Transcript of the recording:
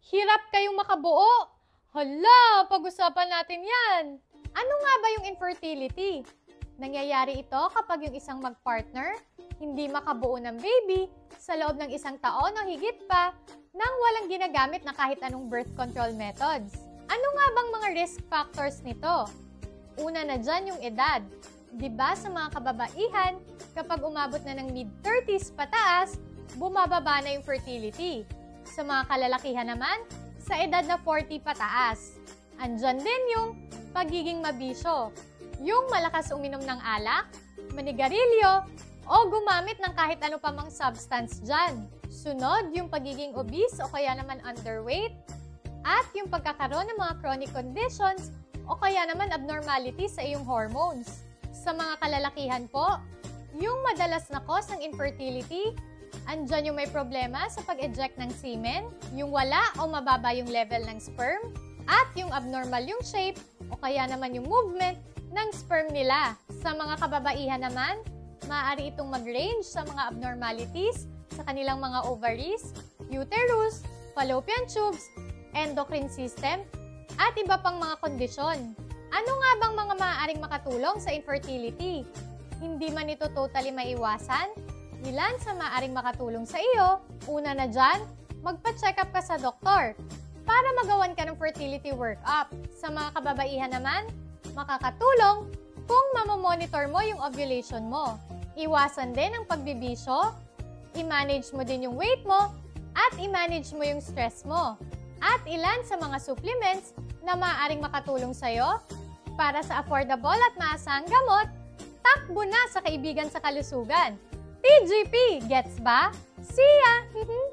Hirap kayong makabuo. Hala, pag-usapan natin yan. Ano nga ba yung infertility? Nangyayari ito kapag yung isang mag-partner hindi makabuo ng baby sa loob ng isang taon o higit pa nang walang ginagamit na kahit anong birth control methods. Ano nga bang mga risk factors nito? Una na dyan yung edad. Diba sa mga kababaihan, kapag umabot na ng mid-30s pataas, bumababa na yung fertility. Sa mga kalalakihan naman, sa edad na 40 pataas. Andyan din yung pagiging mabisyo. Yung malakas uminom ng alak, manigarilyo, o gumamit ng kahit ano pa mang substance dyan. Sunod, yung pagiging obese o kaya naman underweight, at yung pagkakaroon ng mga chronic conditions o kaya naman abnormalities sa iyong hormones. Sa mga kalalakihan po, yung madalas na cause ng infertility, andyan yung may problema sa pag-eject ng semen, yung wala o mababa yung level ng sperm, at yung abnormal yung shape o kaya naman yung movement ng sperm nila. Sa mga kababaihan naman, maaari itong mag-range sa mga abnormalities sa kanilang mga ovaries, uterus, fallopian tubes, endocrine system, at iba pang mga kondisyon. Ano nga bang mga maaaring makatulong sa infertility? Hindi man ito totally maiwasan, ilan sa maaaring makatulong sa iyo? Una na dyan, magpa-check up ka sa doktor para magawan ka ng fertility workup. Sa mga kababaihan naman, makakatulong kung mamomonitor mo yung ovulation mo. Iwasan din ang pagbibisyo, i-manage mo din yung weight mo, at i-manage mo yung stress mo. At ilan sa mga supplements na maaaring makatulong sa'yo para sa affordable at maasahang gamot, takbo na sa kaibigan sa kalusugan. TGP, gets ba? See ya!